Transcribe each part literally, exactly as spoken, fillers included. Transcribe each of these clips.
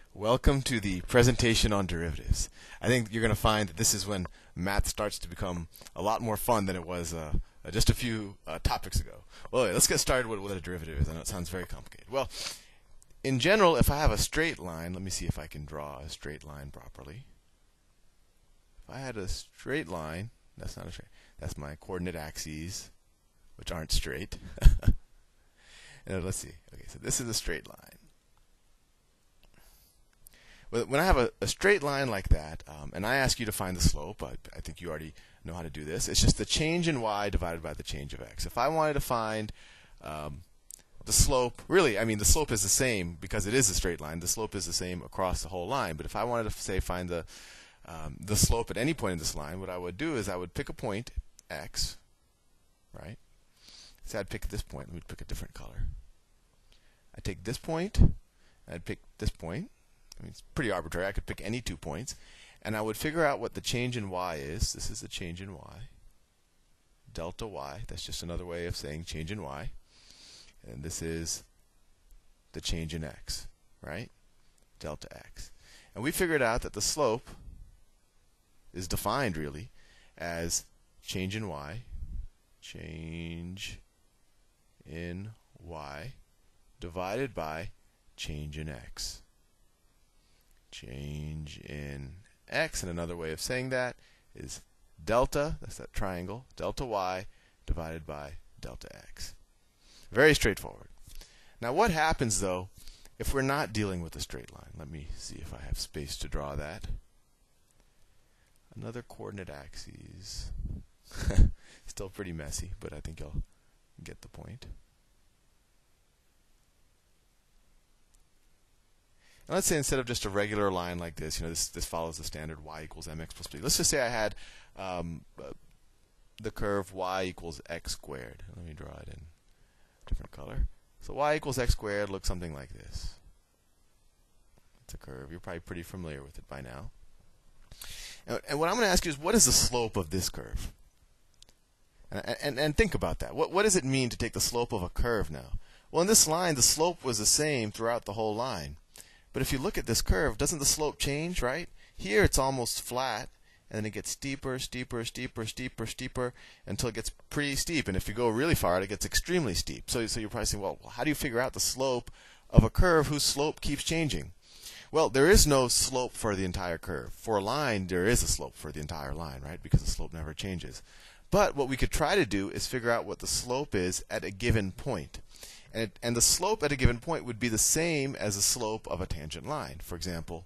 Welcome to the presentation on derivatives. I think you're going to find that this is when math starts to become a lot more fun than it was uh, uh, just a few uh, topics ago. Well, let's get started with what a derivative is. I know it sounds very complicated. Well, in general, if I have a straight line, let me see if I can draw a straight line properly. If I had a straight line, that's not a straight, that's my coordinate axes, which aren't straight. And let's see. Okay, so this is a straight line. When I have a, a straight line like that, um, and I ask you to find the slope, I, I think you already know how to do this. It's just the change in y divided by the change of x. If I wanted to find um, the slope, really, I mean, the slope is the same because it is a straight line. The slope is the same across the whole line. But if I wanted to, say, find the um, the slope at any point in this line, what I would do is I would pick a point, x, right? So I'd pick this point. Let me pick a different color. I'd take this point, and I'd pick this point. I mean, it's pretty arbitrary. I could pick any two points, and I would figure out what the change in y is. This is the change in y. Delta y. That's just another way of saying change in y. And this is the change in x, right? Delta x. And we figured out that the slope is defined, really, as change in y, change in y, divided by change in x. Change in x, and another way of saying that is delta, that's that triangle, delta y divided by delta x. Very straightforward. Now what happens, though, if we're not dealing with a straight line? Let me see if I have space to draw that. Another coordinate axes. Still pretty messy, but I think you'll get the point. And let's say instead of just a regular line like this, you know, this, this follows the standard y equals mx plus b. Let's just say I had um, uh, the curve y equals x squared. Let me draw it in a different color. So y equals x squared looks something like this. It's a curve. You're probably pretty familiar with it by now. And, and what I'm going to ask you is, what is the slope of this curve? And, and, and think about that. What, what does it mean to take the slope of a curve now? Well, in this line, the slope was the same throughout the whole line. But if you look at this curve, doesn't the slope change, right? Here it's almost flat, and then it gets steeper, steeper, steeper, steeper, steeper, until it gets pretty steep. And if you go really far out, it gets extremely steep. So, so you're probably saying, well, how do you figure out the slope of a curve whose slope keeps changing? Well, there is no slope for the entire curve. For a line, there is a slope for the entire line, right? Because the slope never changes. But what we could try to do is figure out what the slope is at a given point. And, it, and the slope at a given point would be the same as the slope of a tangent line. For example,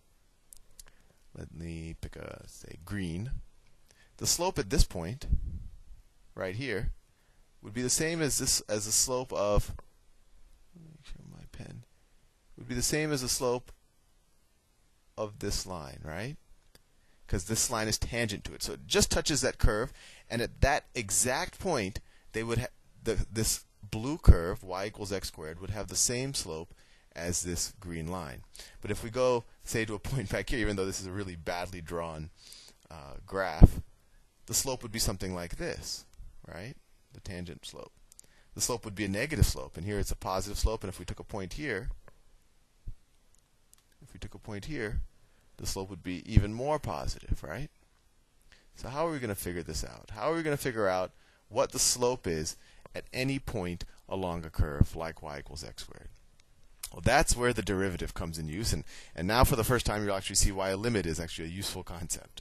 let me pick a, say, green. The slope at this point, right here, would be the same as this as the slope of. Let me show my pen. Would be the same as the slope of this line, right? Because this line is tangent to it, so it just touches that curve, and at that exact point, they would have the this. blue curve, y equals x squared, would have the same slope as this green line. But if we go, say, to a point back here, even though this is a really badly drawn uh, graph, the slope would be something like this, right? The tangent slope. The slope would be a negative slope, and here it's a positive slope, and if we took a point here, if we took a point here, the slope would be even more positive, right? So how are we going to figure this out? How are we going to figure out what the slope is at any point along a curve like y equals x squared? Well, that's where the derivative comes in use, and, and now for the first time you'll actually see why a limit is actually a useful concept.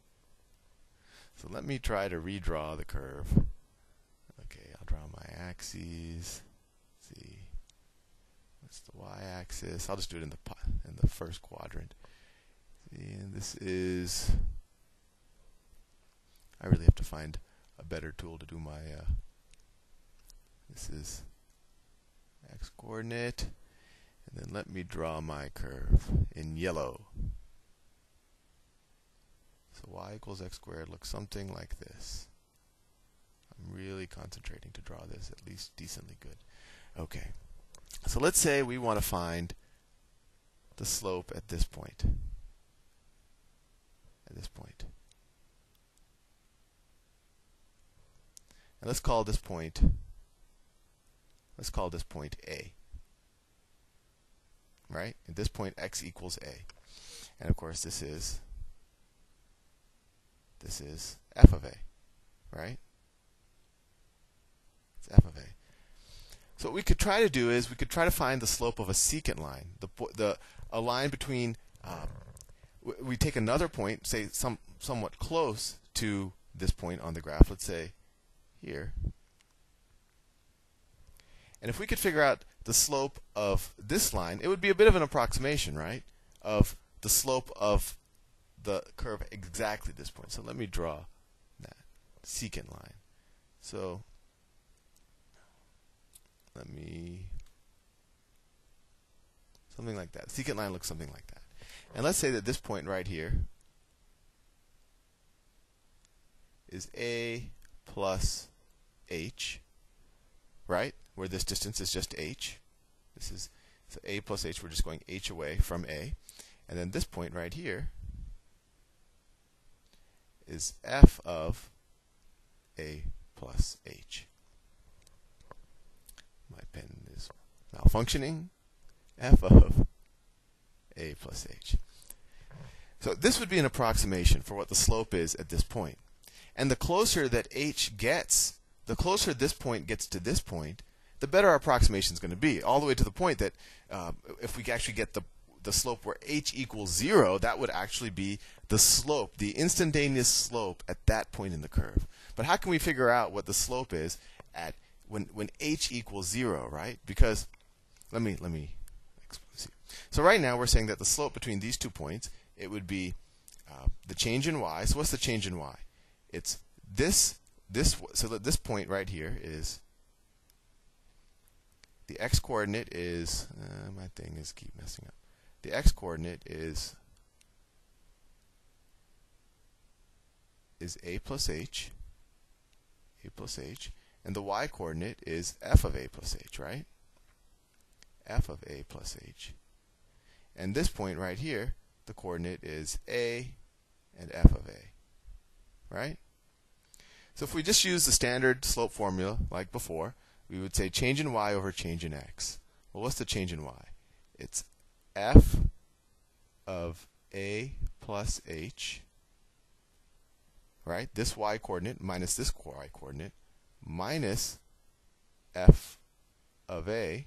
So let me try to redraw the curve. Okay, I'll draw my axes. Let's see, what's the y-axis? I'll just do it in the in the first quadrant. See, and this is. I really have to find a better tool to do my. Uh, This is x coordinate, and then let me draw my curve in yellow. So y equals x squared looks something like this. I'm really concentrating to draw this at least decently good. Okay, so let's say we want to find the slope at this point. At this point. And let's call this point Let's call this point A. right? At this point, x equals a. And of course, this is this is f of a, right? It's f of a. So what we could try to do is we could try to find the slope of a secant line, the the a line between. Um, we take another point, say some somewhat close to this point on the graph. Let's say here. And if we could figure out the slope of this line, it would be a bit of an approximation, right, of the slope of the curve exactly this point. So let me draw that secant line. So let me, something like that. Secant line looks something like that. And let's say that this point right here is a plus h, right? Where this distance is just h. This is so a plus h. We're just going h away from a. And then this point right here is f of a plus h. My pen is malfunctioning. F of a plus h. So this would be an approximation for what the slope is at this point. And the closer that h gets, the closer this point gets to this point, the better our approximation is going to be, all the way to the point that uh, if we actually get the, the slope where h equals zero, that would actually be the slope, the instantaneous slope at that point in the curve. But how can we figure out what the slope is at when, when h equals zero, right? Because, let me, let me see. So right now we're saying that the slope between these two points, it would be uh, the change in y. So what's the change in y? It's this, this, so that this point right here is, the x-coordinate is, uh, my thing is keep messing up. The x-coordinate is is a plus h, a plus h, and the y-coordinate is f of a plus h, right? F of a plus h. And this point right here, the coordinate is a and f of a, right? So if we just use the standard slope formula like before, we would say change in y over change in x. Well, what's the change in y? It's f of a plus h, right? This y-coordinate minus this y-coordinate minus f of a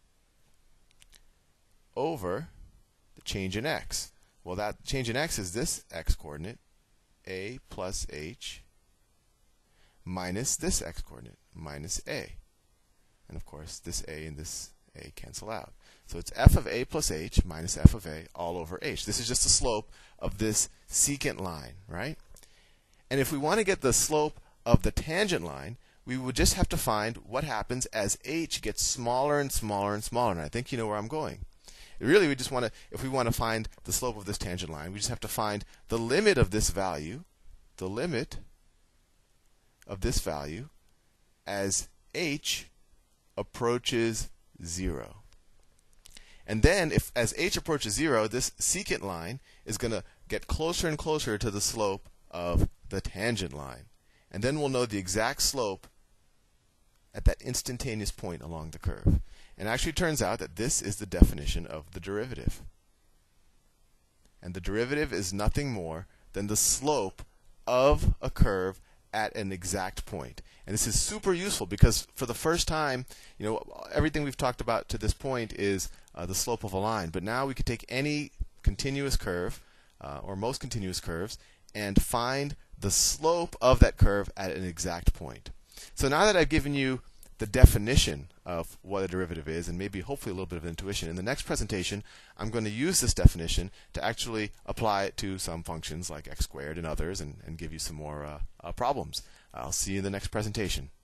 over the change in x. Well, that change in x is this x-coordinate, a plus h, minus this x-coordinate, minus a. And of course, this a and this a cancel out. So it's f of a plus h minus f of a all over h. This is just the slope of this secant line, right? And if we want to get the slope of the tangent line, we would just have to find what happens as h gets smaller and smaller and smaller. And I think you know where I'm going. Really, we just want to, if we want to find the slope of this tangent line, we just have to find the limit of this value, the limit of this value as h approaches zero. And then, if as h approaches zero, this secant line is going to get closer and closer to the slope of the tangent line. And then we'll know the exact slope at that instantaneous point along the curve. And actually it turns out that this is the definition of the derivative. And the derivative is nothing more than the slope of a curve at an exact point. And this is super useful because for the first time, you know, everything we've talked about to this point is uh, the slope of a line. But now we could take any continuous curve, uh, or most continuous curves, and find the slope of that curve at an exact point. So now that I've given you the definition of what a derivative is, and maybe hopefully a little bit of intuition, in the next presentation I'm going to use this definition to actually apply it to some functions like x squared and others, and, and give you some more uh, uh, problems. I'll see you in the next presentation.